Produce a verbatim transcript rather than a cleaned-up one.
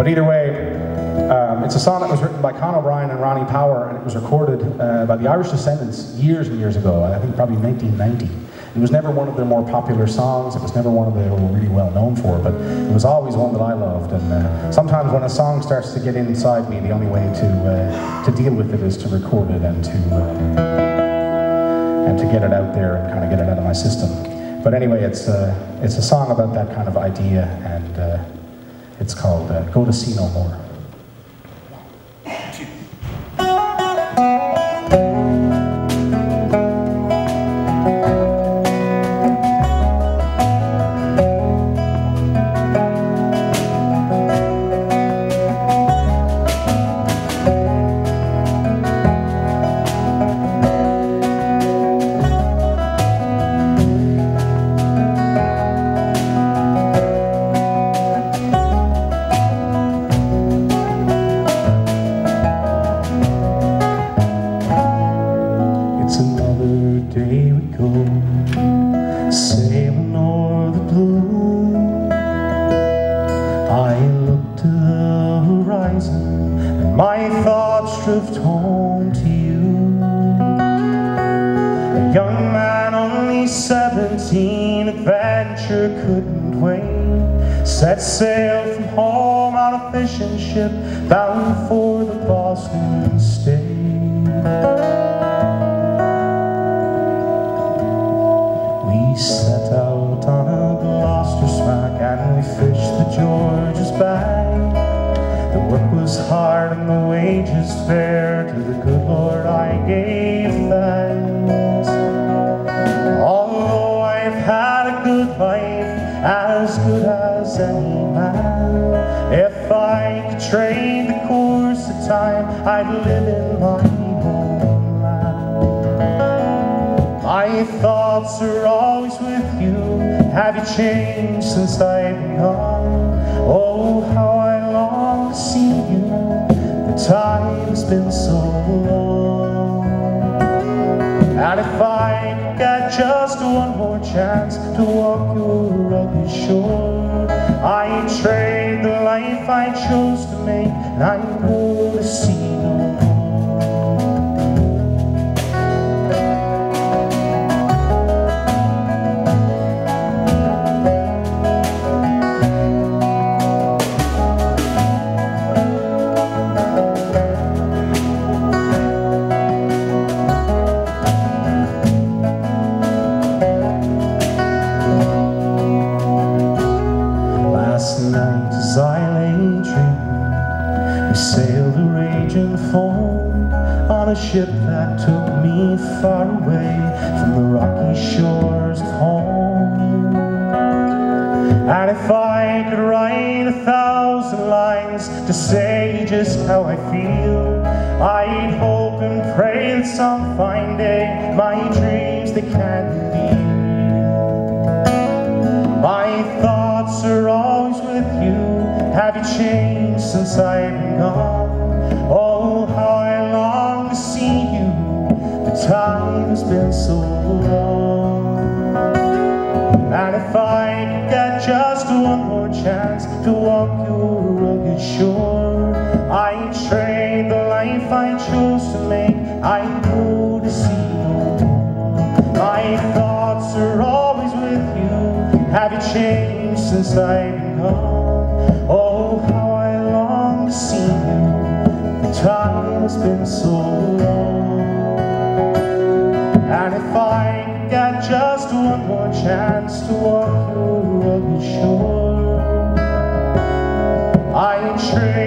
But either way, um, it's a song that was written by Con O'Brien and Ronnie Power, and it was recorded uh, by the Irish Descendants years and years ago, I think probably nineteen ninety. It was never one of their more popular songs, it was never one of they were really well known for, but it was always one that I loved. And uh, sometimes when a song starts to get inside me, the only way to, uh, to deal with it is to record it and to, uh, and to get it out there and kind of get it out of my system. But anyway, it's, uh, it's a song about that kind of idea, and uh, it's called uh, Go to Sea No More. My thoughts drift home to you. A young man, only seventeen, adventure couldn't wait. Set sail from home on a fishing ship, bound for the Boston State. We set out on a Gloucester smack, and we fished the George's Bank. The work was hard and the wages fair, to the good Lord I gave thanks. Although I've had a good life, as good as any man, if I could trade the course of time, I'd live in my homeland. My thoughts are always with you. Have you changed since I've been gone? Oh, how I long to see you. The time has been so long. And if I could get just one more chance to walk your rugged shore, I'd trade the life I chose to make, and I'd go to sea no more. As I lay dreaming, we sailed a raging foam on a ship that took me far away from the rocky shores of home. And if I could write a thousand lines to say just how I feel, I'd hope and pray that some fine day my dreams they can be. My thoughts are always with you. Have you changed since I've been gone? Oh, how I long to see you. The time has been so long. And if I could get just one more chance to walk your rugged shore, I'd trade the life I chose to make. I'd go to sea no more. My thoughts are always with you. Have you changed since I've been gone? Oh, how I long to see you. The time has been so long. And if I could get just one more chance to walk your rugged shore, I'd trade